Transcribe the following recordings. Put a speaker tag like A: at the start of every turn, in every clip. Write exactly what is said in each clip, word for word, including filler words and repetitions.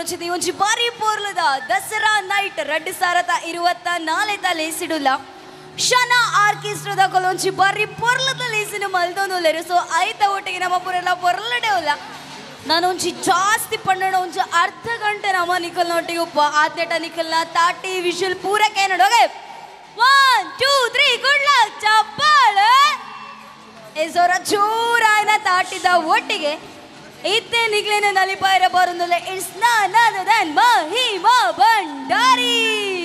A: ನೊಚ್ಚಿದೆ ಒಂಜಿ ಬಾರಿ ಪೋರ್ಲದ ದಸರಾ ನೈಟ್ ರಡ್ಡು ಸಾರತ ಇರುವತ್ತ ನಾಲೆತ ಲೇಸಿಡುಲ್ಲ ಶನ ಆರ್ಕೆಸ್ಟ್ರಾದ ಕೊಲೊಂಜಿ ಬಾರಿ ಪೊರ್ಲದ ಲೇಸಿನ ಮಲ್ದೊಂದುಲ್ಲೆರು ಸೊ ಐತ ಒಟ್ಟಿಗೆ ನಮ್ಮ ಪುರೆಲ್ಲ ಪೊರ್ಲಡೆ ಉಲ್ಲ ನಾನೊಂಜಿ ಜಾಸ್ತಿ ಪಂಡಣ ಒಂಜಿ ಅರ್ಧ ಗಂಟೆ ನಮ್ಮ ನಿಖಲ್ ನೊಟ್ಟಿಗೆ ಉಪ್ಪ ಆತ್ನೆಟ ನಿಖಲ್ನ ತಾಟಿ ವಿಷಲ್ ಪೂರಕ್ಕೆ ನೋಡೋಗೆ one two three good luck ಚಪ್ಪಾಳೆ ಎಸೋರ ಚೂರಾಯನ ತಾಟಿದ ಒಟ್ಟಿಗೆ ಇತ್ತೆ ನಿಗ್ಲೇನ ನಲಿಪಾಯರ ಬರುಂದಲೆ it's none other than Mahima Bhandari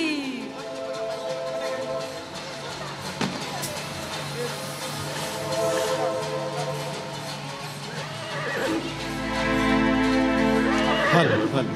B: hello hello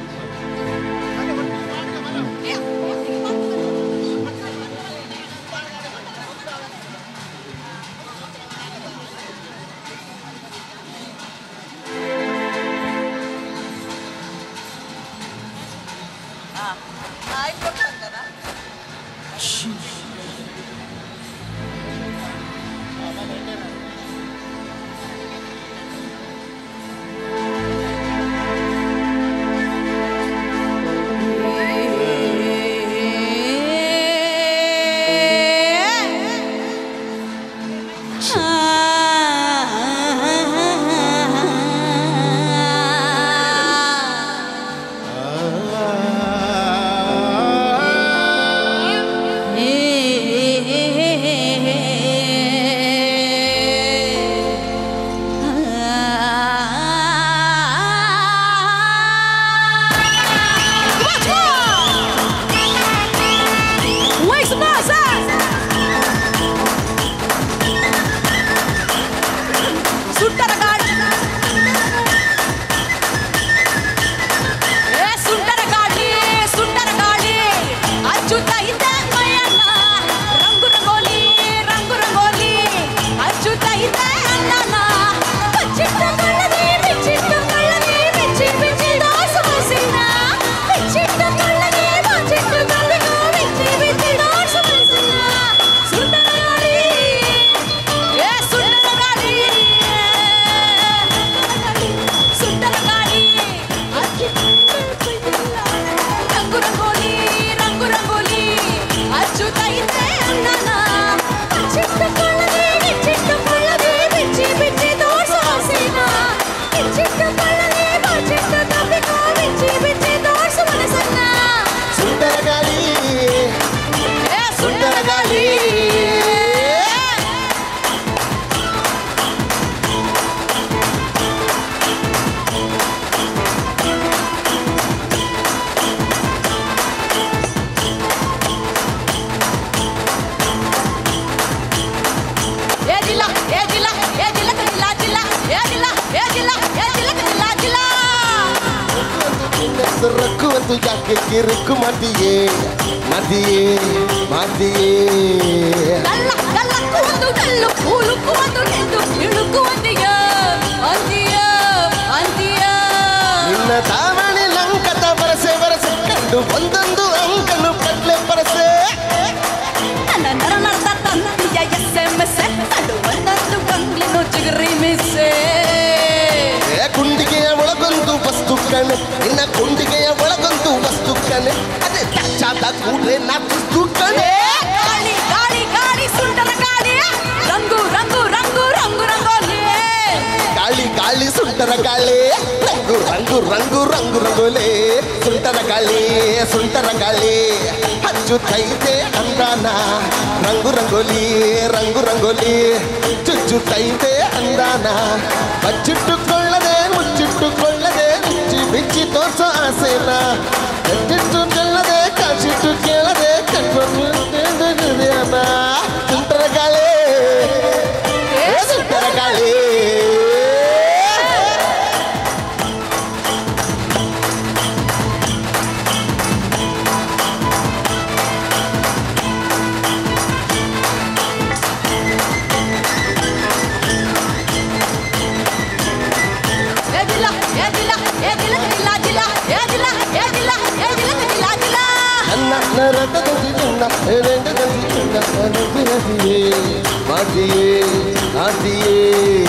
B: ರಕ್ಕುವಂದು ಯಾಕೆ ಕಿರುಕು ಮದಿಯೇ ಮದಿಯೇ ಮದಿಯೇ
A: ಕಲ್ಲ ಕಲ್ಲಕ್ಕುವಂದು ಕಲ್ಲು ಕೂಲುಕ್ಕುವಂದು ಎಂದು ಇಳುಕುವಂದಿಯ ಅಂದಿಯ ಅಂದಿಯ
B: ನಿನ್ನ ತಾವಣಿ ಲಂಕದ ಬರಸೆ ಬರಸೆ ಕಂಡು ಒಂದೊಂದು ಅಂಕನು ಕಟ್ಲೆ ಬರಸೆ
A: ನನ್ನ ನರ ನರ್ದ ತಂದಿಯ ಎಸ್ ಎಂ ಎಸ್ ಕಂಡು ಒಂದೊಂದು ಬಂಗ್ಲಿನು ಚಿಗುರಿ ಮಿಸ್ಸೆ
B: ಕುಂಡಿಗೆಯ ಒಳಗೊಂದು ವಸ್ತು ಕಣೆ ನಿನ್ನ ಕುಂಡಿಗೆಯ ಒಳಗೊಂದು ವಸ್ತು ಕಣೆ ಅದೇ ಚಾಚಾದ ಕೂಡ್ರೆ ನಾ ತುಸ್ತು ಕಣೆ
A: ಗಾಳಿ ಗಾಳಿ ಗಾಳಿ ಸುಂಟರ ಗಾಳಿ ರಂಗು ರಂಗು ರಂಗು ರಂಗು ರಂಗೋಲಿ
B: ಗಾಳಿ ಗಾಳಿ ಸುಂಟರ ಗಾಳಿ ರಂಗು ರಂಗು ರಂಗು ರಂಗು ರಂಗೋಲೆ ಸುಂಟರ ಗಾಳಿ ಸುಂಟರ ಗಾಳಿ ಹಚ್ಚುತ್ತೈತೆ ಅಂದಾನ ರಂಗು ರಂಗೋಲಿ ರಂಗು ರಂಗೋಲಿ ಚುಚ್ಚುತ್ತೈತೆ ಅಂದಾನ ಬಚ್ಚಿಟ್ಟುಕೊಳ್ಳದೆ ಮುಚ್ಚಿಟ್ಟುಕೊಳ್ಳದೆ ಮುಚ್ಚಿ ಬಿಚ್ಚಿ ತೋರ್ಸೋ ಆಸೆನ ಎತ್ತಿಟ್ಟುಕೊಳ್ಳದೆ ಕಾಸಿಟ್ಟು ಕೇಳದೆ ಕಣ್ಕೊಂಡು ಹೃದಯನ ಸುಂಟರ ಗಾಳಿ ಸುಂಟರ ಗಾಳಿ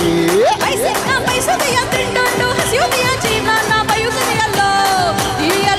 A: पैसे पैसे दिया प्रिंटों हंसियों दिया जीवना ना पायु दिया लो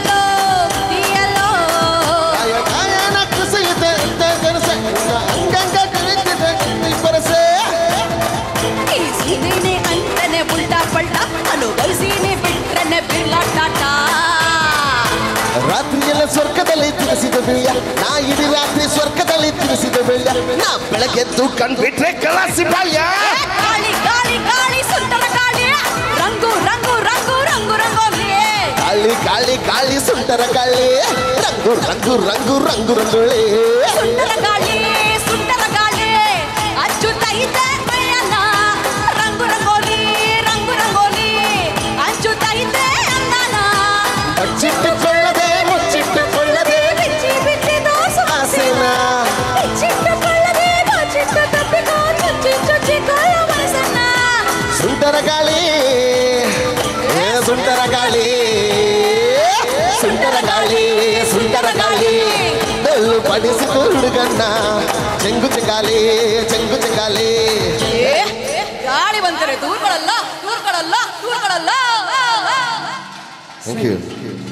B: ಬೀಳ್ಯ ನಾ ಇಡೀ ರಾತ್ರಿ ಸ್ವರ್ಗದಲ್ಲಿ ತಿರುಸಿದ ಬೀಳ್ಯ ನಾ ಬೆಳಗ್ಗೆದ್ದು ಕಂಡ್ಬಿಟ್ರೆ ಕಳಸಿ ಬಾಳ್ಯ
A: ಗಾಳಿ ಗಾಳಿ ಗಾಳಿ ಸುಂಟರ ಗಾಳಿ ರಂಗು ರಂಗು ರಂಗು ರಂಗು ರಂಗೋಲಿ
B: ಗಾಳಿ ಗಾಳಿ ಗಾಳಿ ಸುಂಟರ ಗಾಳಿ ರಂಗು ರಂಗು ರಂಗು ರಂಗು ರಂಗೋಳಿ
A: ಸುಂಟರ ಗಾಳಿ ಸುಂಟರ ಗಾಳಿ ಅಚ್ಚುತ್ತೈತೆ ಮೈಯನ್ನ ರಂಗು ರಂಗೋಲಿ ರಂಗು ರಂಗೋಲಿ ಅಚ್ಚುತ್ತೈತೆ ಅನ್ನನ
B: ಬಚ್ಚಿಟ್ಟುಕೊಳ್ಳದೆ ಮುಚ್ಚಿಟ್ಟುಕೊಳ್ಳದೆ
A: ಬಿಚ್ಚಿ ಬಿಚ್ಚಿ ದೋಸು
B: ಆಸೆನ
A: ಬಿಚ್ಚಿಟ್ಟುಕೊಳ್ಳದೆ ಬಚ್ಚಿಟ್ಟು ತಪ್ಪಿಕೋ ಚುಚ್ಚಿ ಚುಚ್ಚಿಕೊಳ್ಳೋ ಮನಸ್ಸನ್ನ
B: ಸುಂಟರ ಗಾಳಿ ಏ ಸುಂಟರ ಗಾಳಿ ಸುಂಟರ ಗಾಳಿ ಸುಂಟರ ಗಾಳಿ ಬೆಲ್ಲು ಪಡಿಸಿತು ಹುಡುಗನ್ನ ಚೆಂಗು ಚೆಂಗಾಲಿ ಚೆಂಗು ಚೆಂಗಾಲಿ
A: ಗಾಳಿ ಬಂದರೆ ದೂರಗಳಲ್ಲ ದೂರಗಳಲ್ಲ ದೂರಗಳಲ್ಲ
B: ಥ್ಯಾಂಕ್ ಯು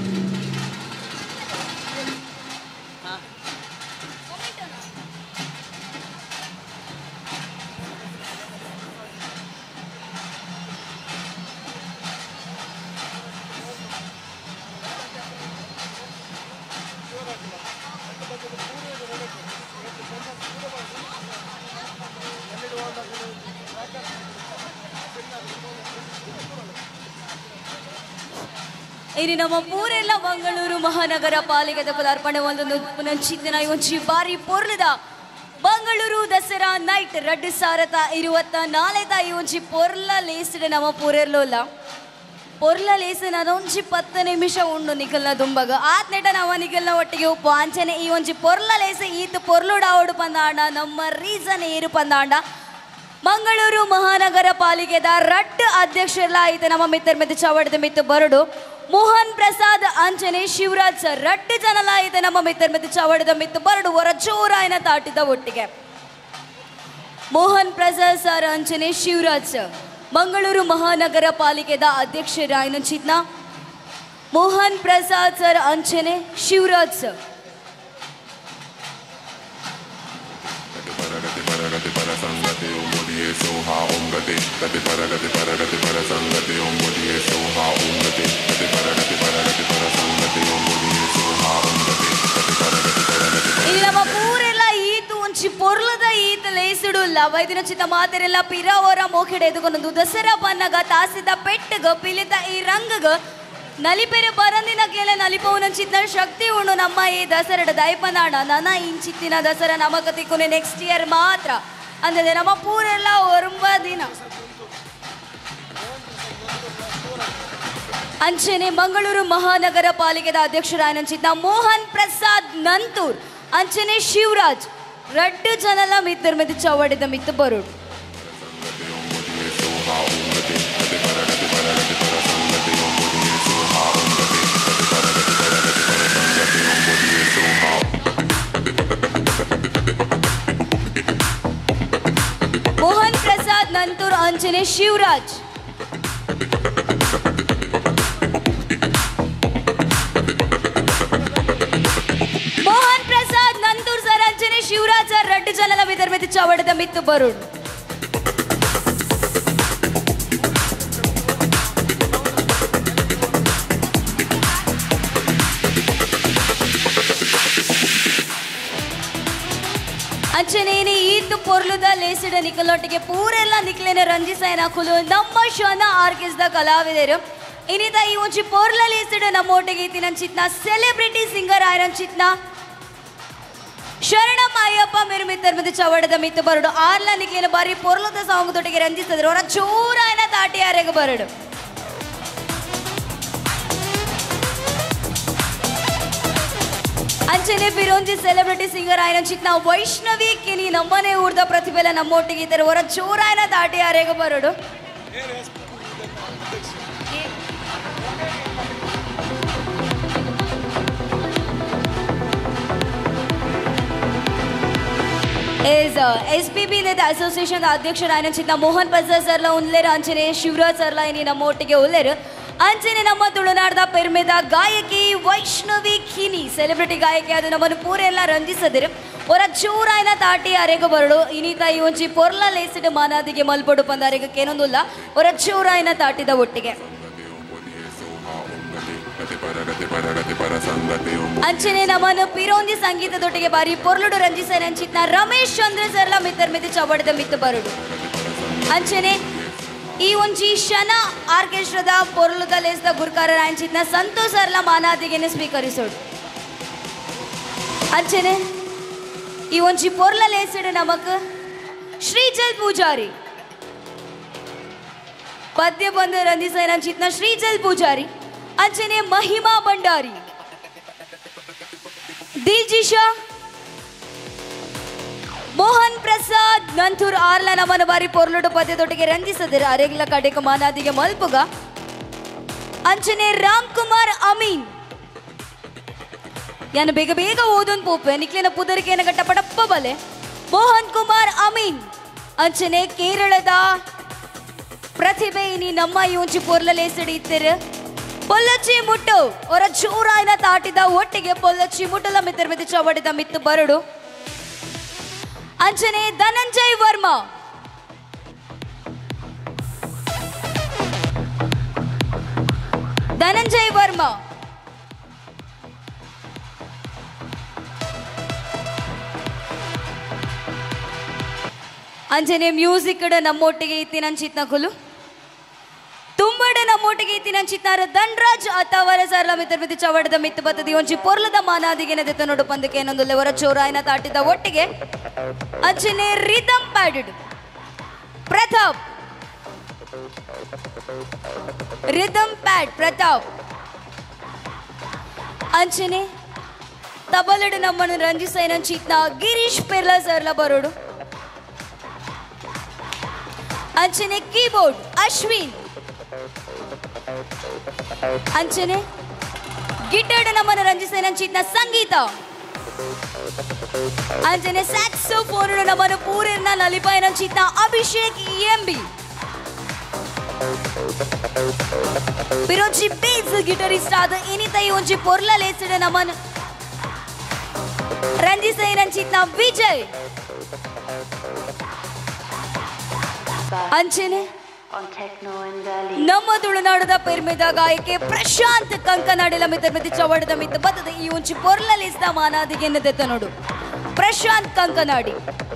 A: ಇನ್ನು ನಮ್ಮ ಊರೆಲ್ಲ ಮಂಗಳೂರು ಮಹಾನಗರ ಪಾಲಿಕೆದ ಪದಾರ್ಪಣೆ ಒಂದೊಂದು ಪುನಂಚಿತ್ತಿನ ಒಂಚಿ ಬಾರಿ ಪೊರ್ಲದ ಮಂಗಳೂರು ದಸರಾ ನೈಟ್ ರಡ್ಡು ಸಾವಿರದ ಇರುವತ್ತ ನಾಲ್ಕ ಈ ಒಂಚಿ ಪೊರ್ಲ ಲೇಸಿಡ ನಮ್ಮ ಪೂರೆರ್ಲೋಲ್ಲ ಪೊರ್ಲ ಲೇಸಿನ ಅದೊಂಚಿ ಪತ್ತು ನಿಮಿಷ ಉಂಡು ನಿಖಲ್ನ ದುಂಬಗ ಆತ್ ನೆಟ ನಾವು ನಿಖಲ್ನ ಒಟ್ಟಿಗೆ ಉಪ್ಪು ಆಂಚನೆ ಈ ಒಂಚಿ ಪೊರ್ಲ ಲೇಸಿ ಈತ್ ಪೊರ್ಲುಡ ಆವಡು ಪಂದಾಂಡ ನಮ್ಮ ರೀಸನ್ ಏರು ಪಂದಾಂಡ ಮಂಗಳೂರು ಮಹಾನಗರ ಪಾಲಿಕೆದ ರಟ್ಟು ಅಧ್ಯಕ್ಷರೆಲ್ಲ ಐತೆ ನಮ್ಮ ಮಿತ್ರ ಮಿತ್ರ ಚವಡದ ಮಿತ್ತು ಬರಡು ಮೋಹನ್ ಪ್ರಸಾದ್ ಅಂಚನೆ ಶಿವರಾಜ್ ಸರ್ ರಟ್ಟು ಜನಲ ಐತೆ ನಮ್ಮ ಮಿತ್ರ ಮಿತ್ರ ಚವಡದ ಮಿತ್ತು ಬರಡು ಹೊರ ಚೋರಾಯನ ತಾಟಿದ ಒಟ್ಟಿಗೆ ಮೋಹನ್ ಪ್ರಸಾದ್ ಸರ್ ಅಂಚನೆ ಶಿವರಾಜ್ ಸರ್ ಮಂಗಳೂರು ಮಹಾನಗರ ಪಾಲಿಕೆದ ಅಧ್ಯಕ್ಷರಾಯನ ಚಿತ್ನ ಮೋಹನ್ ಪ್ರಸಾದ್ ಸರ್ ಅಂಚನೆ ಶಿವರಾಜ್ ಸರ್ ಇಲ್ಲಿ ನಮ್ಮ ಊರೆಲ್ಲ ಈತು ಒಂಚಿ ಪೊರ್ಲದ ಈತ ಲೇಸಿಡುಲ್ಲ ವೈದಿನ ಚಿತ್ತ ಮಾತೆರೆಲ್ಲ ಪಿರಾವರ ಮೋಖೆಡೆ ಎದುಗೊಂಡು ದಸರಾ ಪನ್ನಗ ತಾಸಿದ ಪೆಟ್ಟಗ ಪಿಲಿತ ಈ ರಂಗಗ ನಲಿಪೆರೆ ಬರಂದಿನ ಕೇಳ ನಲಿಪವನ ಚಿತ್ತ ಶಕ್ತಿ ಉಂಡು ನಮ್ಮ ಈ ದಸರಡ ದಯಪನಾಡ ನನ್ನ ಈ ಚಿತ್ತಿನ ದಸರಾ ನಮಗ ತಿಕ್ಕುನೆ ನೆಕ್ಸ್ಟ್ ಇಯರ್ ಮಾತ್ರ ಅಂದ್ರೆ ನಮ್ಮ ಪೂರೆಲ್ಲ ಒಂಬ ದಿನ ಅಂಚನೆ ಮಂಗಳೂರು ಮಹಾನಗರ ಪಾಲಿಕೆದ ಅಧ್ಯಕ್ಷರಾಯನ ಚಿತ್ತ ಮೋಹನ್ ಪ್ರಸಾದ್ ನಂತೂರ್ ಅಂಚನೆ ಶಿವರಾಜ್ ರಡ್ಡು ಜನಲ ಮಿತ್ರ ಮಿತ್ರ ಚವಡಿದ ಮಿತ್ತು ಬರುಡು ಮೋಹನ್ ಪ್ರಸಾದ್ ನಂತೂರ್ ಅಂಚನೆ ಶಿವರಾಜ್ ಮೋಹನ್ ಪ್ರಸಾದ್ ನಂತೂರ್ ಸರ್ ಅಂಚನೆ ಶಿವರಾಜ್ ಸರ್ ರಡ್ಡು ಜನಲ ಮಿತ್ರ ಮಿತ್ರ ಚವಡದ ಮಿತ್ತು ಬರುಡು ಅಂಚನೇನೆ ಈತು ಪೊರ್ಲುದ ಲೇಸಿಡ ನಿಖಲೊಟ್ಟಿಗೆ ಪೂರೆಲ್ಲ ನಿಖಲೇನ ರಂಜಿಸಾಯನ ಕುಲು ನಮ್ಮ ಶನ ಆರ್ಕೆಸ್ಟ್ರಾ ಕಲಾವಿದರು ಇನ್ನಿತ ಈ ಒಂಚಿ ಪೊರ್ಲ ಲೇಸಿಡ ನಮ್ಮೊಟ್ಟಿಗೆ ಇತ್ತಿನ ಚಿತ್ನ ಸೆಲೆಬ್ರಿಟಿ ಸಿಂಗರ್ ಆಯ್ರನ್ ಚಿತ್ನ ಶರಣಂ ಅಯ್ಯಪ್ಪ ಮೇರು ಮಿತ್ತರ್ ಮಿತ್ತು ಚವಡದ ಮಿತ್ತು ಬರಡು ಆರ್ಲ ನಿಖಲೇನ ಬಾರಿ ಪೊರ್ಲದ ಸಾಂಗ್ ತೊಟ್ಟಿಗೆ ರಂಜಿಸಿದ್ರು ಅವರ ಚೂರಾಯನ ತಾಟಿ ಆರೆಗೆ ಬರಡು ಅಂಚನೆ ಬಿರೋಂಜಿ ಸೆಲೆಬ್ರಿಟಿ ಸಿಂಗರ್ ಆಯ್ನ ಚಿತ್ನ ವೈಷ್ಣವಿ ಕಿನಿ ನಮ್ಮನೆ ಊರ್ದ ಪ್ರತಿಭೆಲ್ಲ ನಮ್ಮೊಟ್ಟಿಗೆ ಇದ್ದಾರೆ ಹೊರ ಚೋರಾಯನ ದಾಟಿ ಆರೆಗೆ ಬರೋಡು is uh, S P B ದ ಅಸೋಸಿಯೇಷನ್ ಅಧ್ಯಕ್ಷರಾಯನ ಚಿತ್ನ ಮೋಹನ್ ಪ್ರಸಾದ್ ಸರ್ಲ ಉನ್ಲೇರ ಅಂಚನೆ ಶಿವರಾಜ್ ಸರ್ಲ ಇನಿ ನಮ್ಮೊಟ್ಟಿಗೆ ಉಲ್ಲೇರು ಅಂಚನೆ ನಮ್ಮ ತುಳುನಾಡದ ಪೆರ್ಮೆದ ಗಾಯಕಿ ವೈಷ್ಣವಿ ಖಿನಿ ಸೆಲೆಬ್ರಿಟಿ ಗಾಯಕಿ ಅದು ನಮ್ಮನ್ನು ಪೂರ ಎಲ್ಲ ರಂಜಿಸದಿರು ಹೊರ ಚೂರಾಯನ ತಾಟಿ ಅರೆಗ ಬರಡು ಇನ್ನೀತ ಈ ಒಂಚಿ ಪೊರ್ಲ ಲೇಸಿಡ್ ಮಾನಾದಿಗೆ ಮಲ್ಪಡು ಪಂದ ಅರೆಗಕ್ಕೆ ಏನೊಂದಿಲ್ಲ ಹೊರ ಚೂರಾಯನ ತಾಟಿದ ಒಟ್ಟಿಗೆ ಅಂಚನೆ ನಮ್ಮನ್ನು ಪಿರೋಂದಿ ಸಂಗೀತದೊಟ್ಟಿಗೆ ಬಾರಿ ಪೊರ್ಲುಡು ರಂಜಿಸನ ಅಂಚಿತ್ನ ರಮೇಶ್ ಚಂದ್ರ ಸರ್ಲ ಮಿತ್ತರ್ ಮಿತಿ ಚವಡದ ಮಿತ್ತು ಬರುಡು ಅಂಚನೆ ಈ ಒಂಜಿ ಶನ ಆರ್ಕೆಸ್ಟ್ರಾದ ಪೊರ್ಲುದ ಲೇಸ್ದ ಗುರ್ಕಾರ ಅಂಚಿತ್ನ ಸಂತೋಷ್ ಸರ್ಲ ಮಾನಾದಿಗೆನೆ ಸ್ವೀಕರಿಸೋಡು ಅಂಚನೆ ಈ ಒಂಜಿ ಪೊರ್ಲ ಲೇಸಿಡು ನಮಕ್ ಶ್ರೀಜಲ್ ಪೂಜಾರಿ ಪದ್ಯ ಬಂದು ರಂಜಿಸನ ಅಂಚಿತ್ನ ಶ್ರೀಜಲ್ ಪೂಜಾರಿ ಅಂಚನೆ ಮಹಿಮಾ ಭಂಡಾರಿ ದಿಲ್ಜಿಶಾ ಮೋಹನ್ ಪ್ರಸಾದ್ ನಂತೂರ್ ಆರ್ಲ ನಮನ ಬಾರಿ ಪೊರ್ಲುಡು ಪದ್ಯದೊಟ್ಟಿಗೆ ರಂಜಿಸಿದರೆ ಅರೆಗ್ಲ ಕಡೆಕ ಮಾನಾದಿಗೆ ಮಲ್ಪುಗ ಅಂಚನೆ ರಾಮ್ ಕುಮಾರ್ ಅಮೀನ್ ಯಾನು ಬೇಗ ಬೇಗ ಓದೊಂದು ಪೋಪೆ ನಿಕ್ಲಿನ ಪುದರಿಕೆಯನ್ನು ಗಟ್ಟ ಪಡಪ್ಪ ಬಲೆ ಮೋಹನ್ ಕುಮಾರ್ ಅಮೀನ್ ಅಂಚನೆ ಕೇರಳದ ಪ್ರತಿಭೆ ಇನಿ ನಮ್ಮ ಯೋಂಚಿ ಪೊರ್ಲಲೇಸಿಡಿ ಇತ್ತರ ಪೊಲ್ಲಚ್ಚಿ ಮುಟ್ಟು ಅವರ ಜೋರಾಯಿನ ತಾಟಿದ ಒಟ್ಟಿಗೆ ಪೊಲ್ಲಚ್ಚಿ ಮುಟ್ಟಲ ಮಿತ್ರ ಮಿತಿ ಚವಡಿದ ಮಿತ್ತು ಬರಡು ಅಂಚನೆ ಧನಂಜಯ್ ವರ್ಮಾ ಧನಂಜಯ್ ವರ್ಮಾ ಅಂಚನೆ ಮ್ಯೂಸಿಕ್ ನಮ್ಮೊಟ್ಟಿಗೆ ಇತ್ತಿನ ಚಿತ್ನ ಕುಲು ತುಂಬಡ ನಮ್ಮೊಟ್ಟಿಗೆ ಇತ್ತಿನ ಚಿತ್ತಾರ ಧನ್ರಾಜ್ ಅತ್ತಾವರ ಸರ್ಲ ಮಿತ್ರ ಮಿತಿ ಚವಡದ ಮಿತ್ತು ಬತ್ತದಿ ಒಂಚಿ ಪೊರ್ಲದ ಮಾನಾದಿಗೆ ನೆದೆತ ನೋಡು ಪಂದಕ್ಕೆ ಏನೊಂದು ಹೊರ ಚೋರಾಯಿನ ತಾಟಿದ ಒಟ್ಟಿಗೆ ಅಂಚನೆ ರಿದಮ್ ಪ್ಯಾಡೆಡ್ ಪ್ರತಾಪ್ ರಿದಮ್ ಪ್ಯಾಡ್ ಪ್ರತಾಪ್ ಅಂಚನೆ ತಬಲಡು ನಮ್ಮನ್ನು ರಂಜಿಸೈನ ಚಿತ್ನ ಗಿರೀಶ್ ಪೆರ್ಲಾ ಸರ್ಲ ಬರೋಡು ಅಂಚನೆ ಕೀಬೋರ್ಡ್ ಅಶ್ವಿನ್ ಅಂಚನೆ ಗಿಟಾರ್ ನಮ್ಮನ್ನು ರಂಜಿಸೈನ ಚಿತ್ನ ಸಂಗೀತ ಅಂಚನೆ ಸ್ಯಾಕ್ಸೋಫೋನ್ ನಮ್ಮನ್ನು ಪೂರ್ಣ ನಲಿಪಾಯನ ಚಿತ್ನ ಅಭಿಷೇಕ್ ಎಂಬಿ ಬಿರೋಜಿ ಬೇಸ್ ಗಿಟಾರಿಸ್ಟ್ ಆದ ಇನಿತೈ ಒಂಜಿ ಪೊರ್ಲ ಲೇಸಿಡ ನಮ್ಮನ್ನು ರಂಜಿಸೈನ ಚಿತ್ನ ವಿಜಯ್ ಅಂಚನೆ ನಮ್ಮ ತುಳುನಾಡದ ಪೆರ್ಮೆದ ಗಾಯಕಿ ಪ್ರಶಾಂತ್ ಕಂಕನಾಡಿಲ ಮಿತ್ರ ಮಿತಿ ಚವಡದ ಮಿತ್ತು ಬತ್ತದ ಈ ಒಂಚಿ ಪೊರ್ಲಲಿಸ್ದ ಮಾನಾದಿಗೆ ನೆದೆತ ನೋಡು ಪ್ರಶಾಂತ್ ಕಂಕನಾಡಿ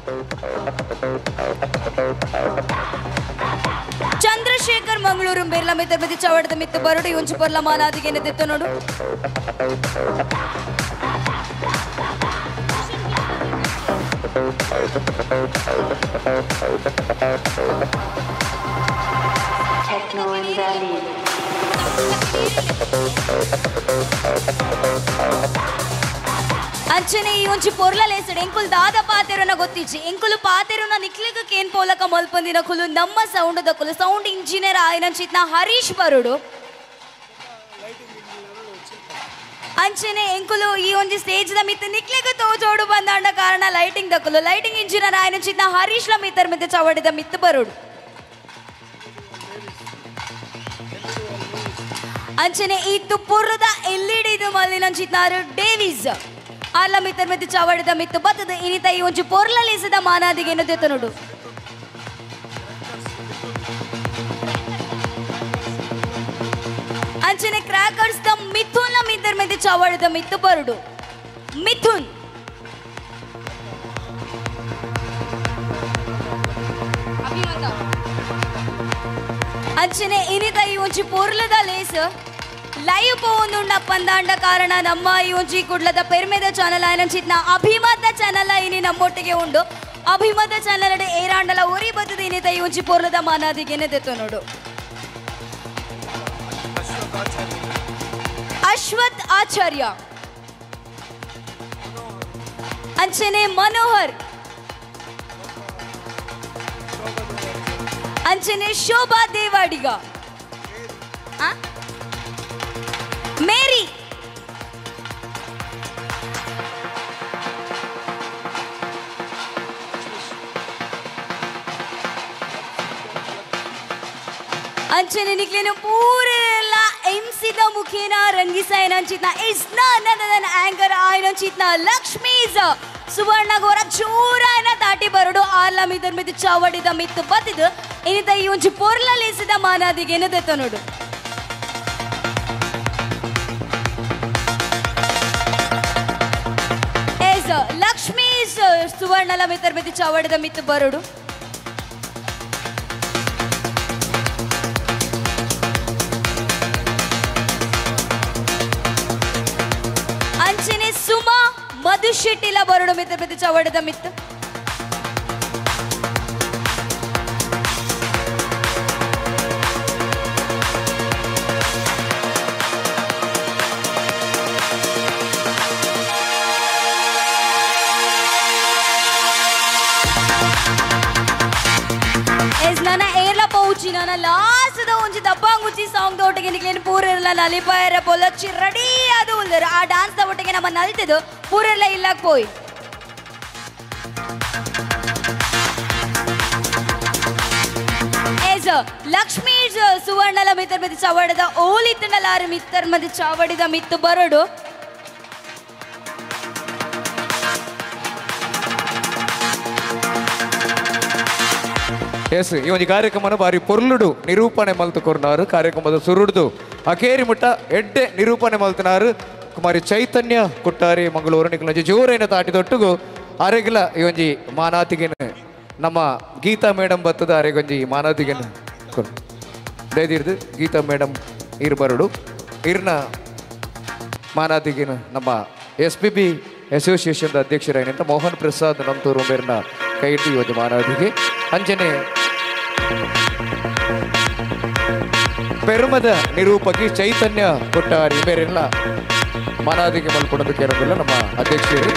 A: ಚಂದ್ರಶೇಖರ್ ಮಂಗಳೂರು ಬೆರ್ಲ ಮಿತ್ರ ಮಿತಿ ಚವಡದ ಮಿತ್ತು ಬರಡು ಈ ಒಂಚಿ ಪೊರ್ಲ ಮಾನಾದಿಗೆ ನೆದೆತ ನೋಡು Techno in Valley. ಅಂಚನೆ ಈ ಒಂಚಿ ಪೊರ್ಲ ಲೇಸಡೆ ಎಂಕುಲು ದಾದ ಪಾತೆರನ ಗೊತ್ತಿಚ್ಚಿ ಎಂಕುಲು ಪಾತೆರನ ನಿಕ್ಲಿಗ ಕೇನ್ ಪೋಲಕ ಮಲ್ಪಂದಿನ ಕುಲು ನಮ್ಮ ಸೌಂಡ್ ದ ಕುಲು ಸೌಂಡ್ ಇಂಜಿನಿಯರ್ ಆಯ್ನ ಚಿತ್ನ ಹರೀಶ್ ಬರುಡು ಅಂಚನೆ ಎಂಕುಲು ಈ ಒಂಜಿ ಸ್ಟೇಜ್ ದ ಮಿತ್ತ ನಿಕ್ಲಿಗ ತೋಜೋಡು ಬಂದಾಂಡ ಕಾರಣ ಲೈಟಿಂಗ್ ದಕ್ಕುಲು ಲೈಟಿಂಗ್ ಇಂಜಿನಿಯರ್ ಆಯ್ನ ಚಿತ್ನ ಹರೀಶ್ ಲ ಮಿತ್ತರ್ ಮಿತ್ತ ಚವಡಿದ ಮಿತ್ತು ಬರುಡು ಅಂಚನೆ ಈ ತುಪ್ಪುರದ ಎಲ್ ಇ ಡಿ ಇದು ಮಲ್ಲಿನ ಚಿತ್ನಾರು ಡೇವಿಸ್ ಆರ್ಲ ಮಿತ್ತರ್ ಮಿತ್ತು ಚವಡಿದ ಮಿತ್ತು ಬತ್ತದ ಇನಿತ ಈ ಒಂಜಿ ಪೊರ್ಲಲಿಸದ ಮಾನಾದಿಗೆ ಎನ್ನುತ್ತ ನೋಡು ಅಂಚನೆ ಕ್ರ್ಯಾಕರ್ಸ್ ದ ಮಿಥುನ್ ಮಿತ್ತರ್ ಮಿತ್ತು ಚವಡಿದ ಮಿತ್ತು ಬರುಡು ಮಿಥುನ್ ಅಂಚನೆ ಇನಿತ ಈ ಒಂಜಿ ಪೊರ್ಲದ ಲೇಸ್ ಲೈವ್ ಪೋಂದುಂಡ ಪಂದಾಂಡ ಕಾರಣ ನಮ್ಮ ಈ ಒಂಜಿ ಕುಡ್ಲದ ಪೆರ್ಮೆದ ಚಾನಲ್ ಆಯ್ನ ಚಿತ್ನ ಅಭಿಮತ ಚಾನಲ್ ಇನಿ ನಮ್ಮೊಟ್ಟಿಗೆ ಉಂಡು ಅಭಿಮತ ಚಾನಲ್ ಏರಾಂಡಲ ಒರಿ ಬತ್ತದ ಇನಿತ ಈ ಒಂಜಿ ಪೊರ್ಲದ ಮಾನಾದಿಗೆ ನೆದೆತ ನೋಡು ಅಶ್ವಥ್ ಆಚಾರ್ಯ ಅಂಚನೆ ಮನೋಹರ್ ಅಂಚನೆ ಶೋಭಾ ದೇವಾಡಿಗ ಮೇರಿ ಅಂಚನೆ ನಿಕ್ಲೇನು ಪೂರೆಲ್ಲ ಎಂಸಿದ ಮುಖೇನ ರಂಗಿಸಾಯನ ಚಿತ್ನ is none other than anchor ಆಯ್ನ ಚಿತ್ನ ಲಕ್ಷ್ಮೀಸ್ ಸುವರ್ಣ ಗೋರ ಚೂರಾಯನ ತಾಟಿ ಬರಡು ಆರ್ಲ ಮಿದರ್ ಮಿದು ಚಾವಡಿದ ಮಿತ್ತು ಬತ್ತಿದು ಇನಿತ ಈ ಒಂಚು ಪೊರ್ಲಲಿಸಿದ ಮಾನಾದಿಗೆ ನೆದೆತ ನೋಡು ಸುವರ್ಣಲ ಮಿತರ್ ಮಿತಿ ಚವಡದ ಮಿತ್ತು ಬರುಡು ಅಂಚನೆ ಸುಮಾ ಮಧು ಶೆಟ್ಟಿಲ ಬರುಡು ಮಿತರ್ ಮಿತಿ ಚವಡದ ಮಿತ್ತು ನನ್ನ ಏರ್ಲ ಪೌಚಿ ನನ್ನ ಲಾಸ್ಟ್ ಒಂಜಿ ದಬ್ಬಂಗುಚ್ಚಿ ಸಾಂಗ್ ಒಟ್ಟಿಗೆ ನಿಕ್ಲೇನು ಪೂರೆಲ್ಲ ನಲಿಪಾಯರ ಪೊಲಚ್ಚಿ ರೆಡಿ ಅದು ಉಲ್ದರು ಆ ಡ್ಯಾನ್ಸ್ ಒಟ್ಟಿಗೆ ನಮ್ಮ ನಲ್ತಿದ್ದು ಪೂರೆಲ್ಲ ಇಲ್ಲಕ್ ಪೋಯ್ ಏಜ್ ಲಕ್ಷ್ಮೀ ಸುವರ್ಣಲ ಮಿತ್ತರ್ ಮದಿ ಚವಡದ ಓಲಿತ್ತನಲಾರು ಮಿತ್ತರ್ ಮದಿ ಚವಡಿದ ಮಿತ್ತು ಬರಡು
C: ಎಸ್ ಈ ಒಂದು ಕಾರ್ಯಕ್ರಮನ ಬಾರಿ ಪೊರ್ಲುಡು ನಿರೂಪಣೆ ಮಲ್ತುಕೊರ್ನಾರು ಕಾರ್ಯಕ್ರಮದ ಸುರುಡ್ದು ಅಕೇರಿ ಮುಟ್ಟ ಎಡ್ಡೆ ನಿರೂಪಣೆ ಮಲ್ತನಾರು ಕುಮಾರಿ ಚೈತನ್ಯ ಕೊಟ್ಟಾರಿ ಮಂಗಳೂರು ನಿಖಲ ಜೋರೇನ ತಾಟಿದೊಟ್ಟಿಗೂ ಅರೆಗಿಲ ಈ ಒಂಜಿ ಮಾನಾತಿಗೆನ ನಮ್ಮ ಗೀತಾ ಮೇಡಮ್ ಬತ್ತದ ಅರೆಗೊಂಜಿ ಮಾನಾತಿಗೆನ ದಯದಿರ್ದು ಗೀತಾ ಮೇಡಮ್ ಇರ್ ಬರಡು ಇರ್ನ ಮಾನಾತಿಗೆನ ನಮ್ಮ ಎಸ್ ಪಿ ಬಿ ಅಸೋಸಿಯೇಷನ್ ಅಧ್ಯಕ್ಷರಾಗಿನಂತ ಮೋಹನ್ ಪ್ರಸಾದ್ ನಂತೂರು ಮೇರ್ನ ಕೈ ಇಟ್ಟು ಈ ಒಂದು ಮಾನಾತಿಗೆ ಅಂಜನೆ ಪೆರುಮದ ನಿರೂಪಕಿ ಚೈತನ್ಯ ಕೊಟ್ಟಾರಿ ಬೇರೆಲ್ಲ ಮಾನಾದಿಗೆ ಮಲ್ಕೊಡೋದಕ್ಕೆ ಇರೋದಿಲ್ಲ ನಮ್ಮ ಅಧ್ಯಕ್ಷರು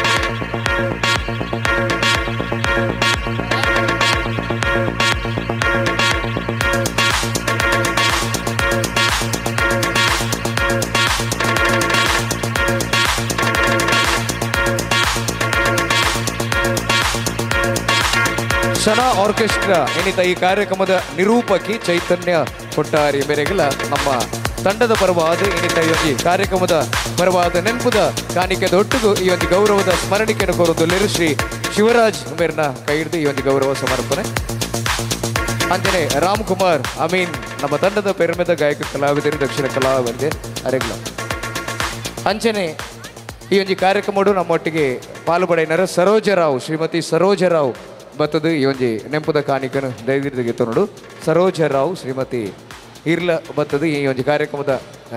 C: ಶನಾ ಆರ್ಕೆಸ್ಟ್ರಾ ಎನಿತ ಈ ಕಾರ್ಯಕ್ರಮದ ನಿರೂಪಕಿ ಚೈತನ್ಯ ಕೊಟ್ಟಾರಿ ಮೇರೆಗಿಲ್ಲ ನಮ್ಮ ತಂಡದ ಪರವಾದ ಎನಿತ ಈ ಒಂದು ಕಾರ್ಯಕ್ರಮದ ಪರವಾದ ನೆನಪುದ ಕಾಣಿಕೆದ ಒಟ್ಟಿಗೂ ಈ ಒಂದು ಗೌರವದ ಸ್ಮರಣಿಕೆಯನ್ನು ಕೋರುವುದು ಶ್ರೀ ಶಿವರಾಜ್ ಮೇರ್ನ ಕೈ ಹಿಡಿದು ಈ ಒಂದು ಗೌರವ ಸಮರ್ಪಣೆ ಅಂಜನೆ ರಾಮ್ ಕುಮಾರ್ ಅಮೀನ್ ನಮ್ಮ ತಂಡದ ಪೆರ್ಮೆದ ಗಾಯಕ ಕಲಾವಿದರು ದಕ್ಷಿಣ ಕಲಾವಿದೆ ಅರೆಗ್ಲ ಅಂಚನೆ ಈ ಒಂದು ಕಾರ್ಯಕ್ರಮಡು ನಮ್ಮೊಟ್ಟಿಗೆ ಪಾಲ್ಪಡೆಯಿನರು ಸರೋಜರಾವ್ ಶ್ರೀಮತಿ ಸರೋಜರಾವ್ ಬತ್ತದು ಈ ಒಂಜಿ ನೆಂಪುದ ಕಾಣಿಕನು ದಯವಿಟ್ಟು ನೋಡು ಸರೋಜರಾವ್ ಶ್ರೀಮತಿ ಇರ್ಲ ಬತ್ತದು ಈ ಒಂದು ಕಾರ್ಯಕ್ರಮದ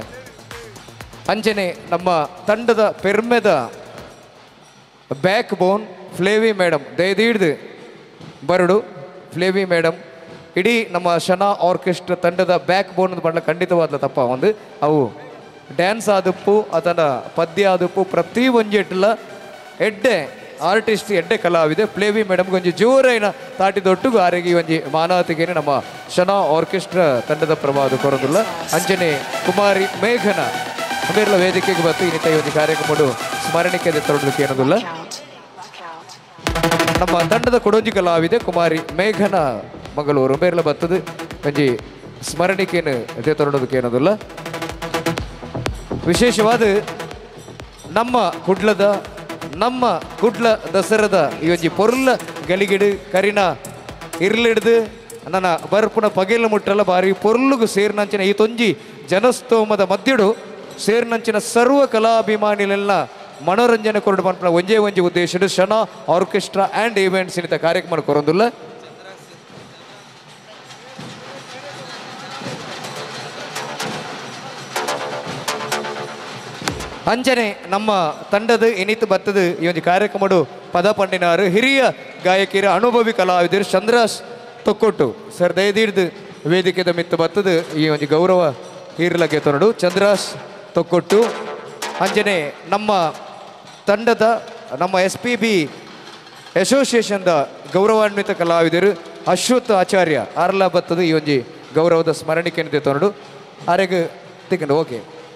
C: ಅಂಚನೆ ನಮ್ಮ ತಂಡದ ಪೆರ್ಮೆದ ಬ್ಯಾಕ್ ಬೋನ್ ಫ್ಲೇವಿ ಮೇಡಮ್ ದಯದಿಡ್ದು ಬರಡು ಫ್ಲೇವಿ ಮೇಡಮ್ ಇಡೀ ನಮ್ಮ ಶನಾ ಆರ್ಕೆಸ್ಟ್ರಾ ತಂಡದ ಬ್ಯಾಕ್ ಬೋನ್ ಬಣ್ಣ ಖಂಡಿತವಾದ ತಪ್ಪ ಒಂದು ಅವು ಡ್ಯಾನ್ಸ್ ಆದಪ್ಪು ಅದನ್ನ ಪದ್ಯ ಆದಪ್ಪು ಪ್ರತಿ ಒಂಜೆಟ್ಲ ಎಡ್ಡೆ ಆರ್ಟಿಸ್ಟ್ ಎಡ್ಡೆ ಕಲಾವಿದೆ ಫ್ಲೇವಿ ಮೇಡಮ್ಗೆ ಒಂಜಿ ಜೋರೈನ ತಾಟಿದೊಟ್ಟಿಗೂ ಆರೆಗಿ ಒಂಜಿ ಮಾನವತೆಗೇನೆ ನಮ್ಮ ಶನಾ ಆರ್ಕೆಸ್ಟ್ರಾ ತಂಡದ ಪ್ರಭಾವ ಕೊರೋದಿಲ್ಲ ಅಂಜನೆ ಕುಮಾರಿ ಮೇಘನ ಬೇರೆಲ್ಲ ವೇದಿಕೆಗೆ ಬತ್ತು ಇನ್ನಿತ ಈ ಒಂದು ಕಾರ್ಯಕ್ರಮ ಸ್ಮರಣಿಕೆ ತೊಡಲಿಕ್ಕೆ ಏನೋದಿಲ್ಲ ನಮ್ಮ ತಂಡದ ಕೊಡೊಂಜಿ ಕಲಾವಿದೆ ಕುಮಾರಿ ಮೇಘನ ಮಂಗಳೂರು ಬೇರೆಲ್ಲ ಬತ್ತದು ಒಂಜಿ ಸ್ಮರಣಿಕೆಯನ್ನು ಎದೆ ತೊಡೋದಕ್ಕೆ ಏನೋದಿಲ್ಲ ವಿಶೇಷವಾದ ನಮ್ಮ ಕುಡ್ಲದ ನಮ್ಮ ಕುಡ್ಲ ದಸರದ ಈ ಒಂಜಿ ಪೊರ್ಲ ಗಲಿಗಿಡು ಕರಿನ ಇರ್ಲಿಡ್ದು ನನ್ನ ಬರ್ಪುನ ಪಗೆಲ ಮುಟ್ಟಲ ಬಾರಿ ಪೊರ್ಲುಗು ಸೇರ್ನಂಚಿನ ಈ ತೊಂಜಿ ಜನಸ್ತೋಮದ ಮಧ್ಯಡು ಸೇರ್ನಂಚಿನ ಸರ್ವ ಕಲಾಭಿಮಾನಿಲೆಲ್ಲ ಮನೋರಂಜನೆ ಕೊರಡು ಪಂಪನ ಒಂಜೇ ಒಂಜಿ ಉದ್ದೇಶಡು ಶನಾ ಆರ್ಕೆಸ್ಟ್ರಾ ಆ್ಯಂಡ್ ಈವೆಂಟ್ಸ್ ಇನ್ನಿತ ಕಾರ್ಯಕ್ರಮ ಕೊರೊಂದುಲ್ಲ ಅಂಜನೆ ನಮ್ಮ ತಂಡದ ಎನಿತು ಬತ್ತದು ಈ ಒಂದು ಕಾರ್ಯಕ್ರಮಡು ಪದ ಪಂಡಿನಾರು ಹಿರಿಯ ಗಾಯಕಿಯರ ಅನುಭವಿ ಕಲಾವಿದರು ಚಂದ್ರಾಸ್ ತೊಕ್ಕೊಟ್ಟು ಸರ್ ದಯದಿಡ್ದು ವೇದಿಕೆದ ಮಿತ್ತು ಬತ್ತದು ಈ ಒಂದು ಗೌರವ ಹೀರ್ಲಕ್ಕೆ ತೊನಡು ಚಂದ್ರಾಸ್ ತೊಕ್ಕೊಟ್ಟು ಅಂಜನೆ ನಮ್ಮ ತಂಡದ ನಮ್ಮ ಎಸ್ ಪಿ ಬಿ ಅಸೋಸಿಯೇಷನ್ದ ಗೌರವಾನ್ವಿತ ಕಲಾವಿದರು ಅಶ್ವಥ್ ಆಚಾರ್ಯ ಆರ್ಲ ಬತ್ತದು ಈ ಒಂದು ಗೌರವದ ಸ್ಮರಣಿಕೆಯನ್ನು ತೊನಡು ಆರೆಗೆ ತಿಕ್ಕಂಡು ಓಕೆ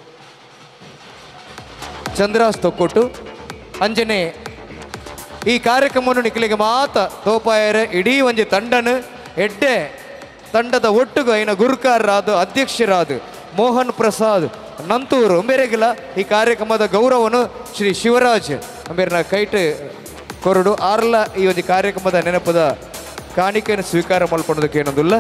C: ಚಂದ್ರಾಸ್ ತೊಕ್ಕೊಟ್ಟು ಅಂಜನೆ ಈ ಕಾರ್ಯಕ್ರಮವನ್ನು ನಿಖಲಿಗೆ ಮಾತ ತೋಪಾಯರ ಇಡೀ ಒಂಜಿ ತಂಡನು ಎಡ್ಡೆ ತಂಡದ ಒಟ್ಟುಗು ಐನ ಗುರುಕಾರರಾದ ಅಧ್ಯಕ್ಷರಾದ ಮೋಹನ್ ಪ್ರಸಾದ್ ನಂತೂರು ಮೇರೆಗಿಲ ಈ ಕಾರ್ಯಕ್ರಮದ ಗೌರವನು ಶ್ರೀ ಶಿವರಾಜ್ ಅಂಬೇರ್ನ ಕೈಟ್ ಕೊರಡು ಆರ್ಲ ಈ ಒಂದು ಕಾರ್ಯಕ್ರಮದ ನೆನಪದ ಕಾಣಿಕೆಯನ್ನು ಸ್ವೀಕಾರ ಮಾಡ್ಕೊಳ್ಳೋದಕ್ಕೆ ಏನೊಂದಿಲ್ಲ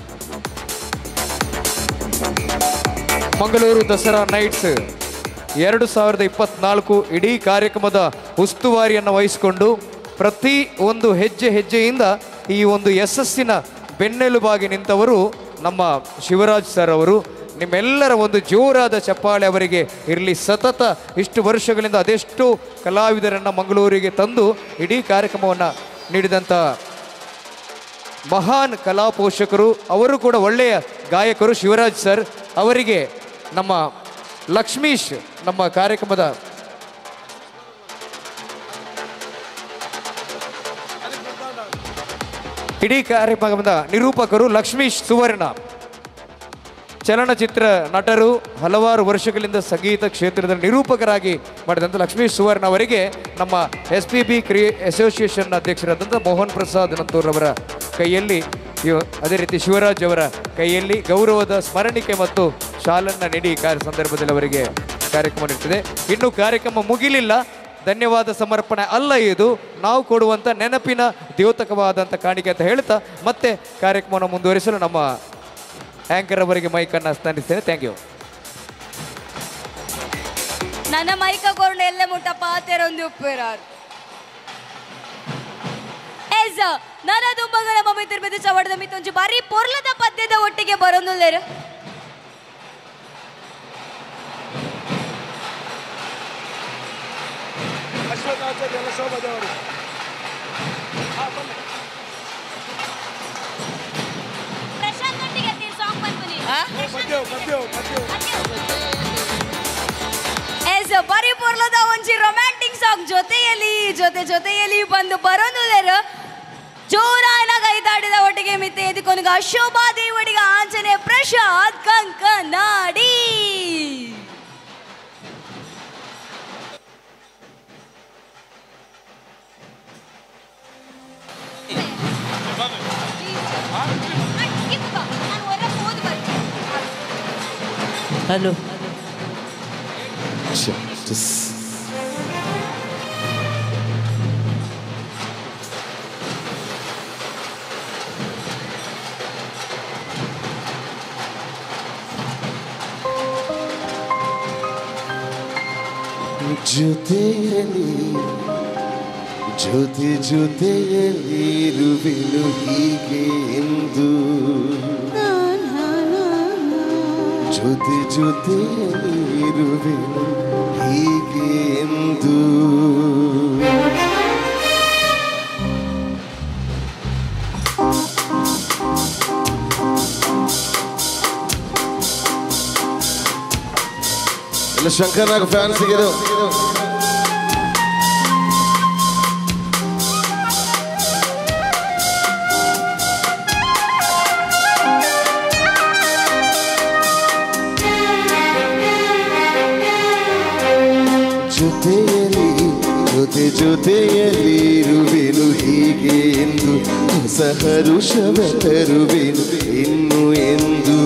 C: ಮಂಗಳೂರು ದಸರಾ ನೈಟ್ಸ್ ಎರಡು ಸಾವಿರದ ಇಪ್ಪತ್ನಾಲ್ಕು ಇಡೀ ಕಾರ್ಯಕ್ರಮದ ಉಸ್ತುವಾರಿಯನ್ನು ವಹಿಸಿಕೊಂಡು ಪ್ರತಿ ಒಂದು ಹೆಜ್ಜೆ ಹೆಜ್ಜೆಯಿಂದ ಈ ಒಂದು ಯಶಸ್ಸಿನ ಬೆನ್ನೆಲುಬಾಗಿ ನಿಂತವರು ನಮ್ಮ ಶಿವರಾಜ್ ಸರ್ ಅವರು. ನಿಮ್ಮೆಲ್ಲರ ಒಂದು ಜೋರಾದ ಚಪ್ಪಾಳೆ ಅವರಿಗೆ ಇರಲಿ ಸತತ. ಇಷ್ಟು ವರ್ಷಗಳಿಂದ ಅದೆಷ್ಟೋ ಕಲಾವಿದರನ್ನು ಮಂಗಳೂರಿಗೆ ತಂದು ಇಡೀ ಕಾರ್ಯಕ್ರಮವನ್ನು ನೀಡಿದಂಥ ಮಹಾನ್ ಕಲಾ ಪೋಷಕರು, ಅವರು ಕೂಡ ಒಳ್ಳೆಯ ಗಾಯಕರು ಶಿವರಾಜ್ ಸರ್ ಅವರಿಗೆ ನಮ್ಮ ಲಕ್ಷ್ಮೀಶ್ ನಮ್ಮ ಕಾರ್ಯಕ್ರಮದ ಇಡೀ ಕಾರ್ಯಕ್ರಮದ ನಿರೂಪಕರು ಲಕ್ಷ್ಮೀಶ್ ಸುವರ್ಣ, ಚಲನಚಿತ್ರ ನಟರು, ಹಲವಾರು ವರ್ಷಗಳಿಂದ ಸಂಗೀತ ಕ್ಷೇತ್ರದ ನಿರೂಪಕರಾಗಿ ಮಾಡಿದಂಥ ಲಕ್ಷ್ಮೀಶ್ ಸುವರ್ಣ ಅವರಿಗೆ ನಮ್ಮ ಎಸ್ ಪಿ ಬಿ ಕ್ರಿಯೇ ಅಸೋಸಿಯೇಷನ್ ಅಧ್ಯಕ್ಷರಾದಂಥ ಮೋಹನ್ ಪ್ರಸಾದ್ ನಂತೂರವರ ಕೈಯಲ್ಲಿ, ಅದೇ ರೀತಿ ಶಿವರಾಜ್ ಅವರ ಕೈಯಲ್ಲಿ ಗೌರವದ ಸ್ಮರಣಿಕೆ ಮತ್ತು ಶಾಲನ್ನು ನೀಡಿ ಕಾರ್ಯ ಸಂದರ್ಭದಲ್ಲಿ ಅವರಿಗೆ ಕಾರ್ಯಕ್ರಮ ನೀಡ್ತಿದೆ. ಇನ್ನು ಕಾರ್ಯಕ್ರಮ ಮುಗಿಲಿಲ್ಲ, ಧನ್ಯವಾದ ಸಮರ್ಪಣೆ ಅಲ್ಲ, ಇದು ನಾವು ಕೊಡುವಂಥ ನೆನಪಿನ ದ್ಯೋತಕವಾದಂಥ ಕಾಣಿಕೆ ಅಂತ ಹೇಳ್ತಾ ಮತ್ತೆ ಕಾರ್ಯಕ್ರಮವನ್ನು ಮುಂದುವರಿಸಲು ನಮ್ಮ ಆಂಕರ್ ಅವರಿಗೆ ಮೈಕನ್ನು ಹಸ್ತಾನಿಸ್ತೇನೆ. Thank you.
A: ನನ್ನ ಮೈಕ ಕೊಂಡು ಎಲ್ಲ ಮುಟ್ಟ ಪಾತೆರೊಂದು ಉಪ್ಪಿರಾರು ಎಸ್ ನನ್ನ ತುಂಬಗಲ ಮಮ್ಮಿ ತಿರುಪತಿ ಚವಡದ ಮಿತ್ತೊಂಚು ಬಾರಿ ಪೊರ್ಲದ ಪದ್ಯದ ಒಟ್ಟಿಗೆ ಬರೋದಿಲ್ಲೇರು. ಎಸ್ ಪರಿಪೂರ್ಣದ ಒಂಜಿ ರೊಮ್ಯಾಂಟಿಕ್ ಸಾಂಗ್ ಜೊತೆಯಲ್ಲಿ ಜೊತೆ ಜೊತೆಯಲ್ಲಿ ಬಂದು ಬರೋದಿಲ್ಲೇರು. ಜೋರಾನ ಕೈದಾಡಿದ ಒಟ್ಟಿಗೆ ಮಿತ್ತೆ ಎದುಕೊನಗ ಶೋಭಾದೇವಡಿಗ ಆಂಜನೇಯ ಪ್ರಸಾದ್ ಕಂಕನಾಡಿ.
D: ಹಲೋ
B: ಜೊತೆಯಲ್ಲಿ ಜೊತೆ ಜೊತೆಯಲ್ಲಿ ಇರುವೆನು ಹೀಗೆ ಎಂದು, ಜೊತೆ ಜೊತೆಯಲ್ಲಿ ಇರುವೆನು ಹೀಗೆ ಎಂದು. ಎಲ್ಲ ಶಂಕರ್ನಾಗ ಫ್ಯಾನ್ ಸಿಗಿರು. ಜೊತೆಯಲ್ಲಿ ಜೊತೆ ಜೊತೆಯಲ್ಲಿ ಇರುವೆನು ಹೀಗೆ ಎಂದು, ಹೊಸ ಹರುಷವ ತರುವೆನು ಇನ್ನು ಎಂದು.